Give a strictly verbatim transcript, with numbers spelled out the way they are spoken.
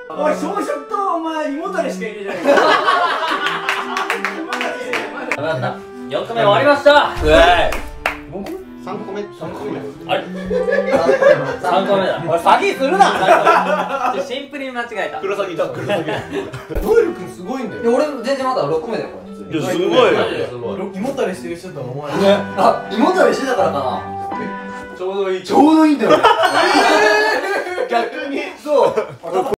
おい、小食とお前胃もたれしか入れない。 分かった。よっこめ終わりました。うえい。 三個目、三個目。 あれ？三個目だ。おい、詐欺するな。シンプルに間違えた。 黒崎だ、黒崎。 ノエル君すごいんだよ。 いや、俺全然まだろっこめだよ、これ。 いや、すごいよ。 胃もたれしてる人とは思わない。 あ、胃もたれしてたからかな。 ちょうどいい。 ちょうどいいんだよね。 逆に、そう。